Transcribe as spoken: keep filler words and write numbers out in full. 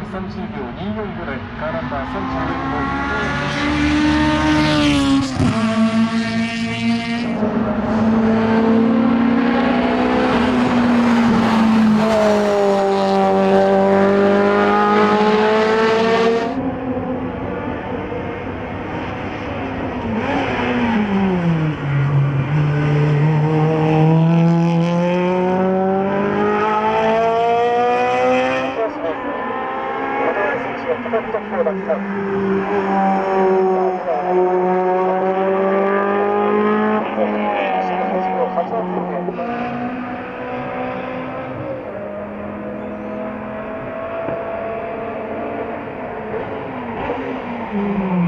さんじゅうびょうにじゅうよんぐらい、カーナンバーさんじゅうよん号。 うん。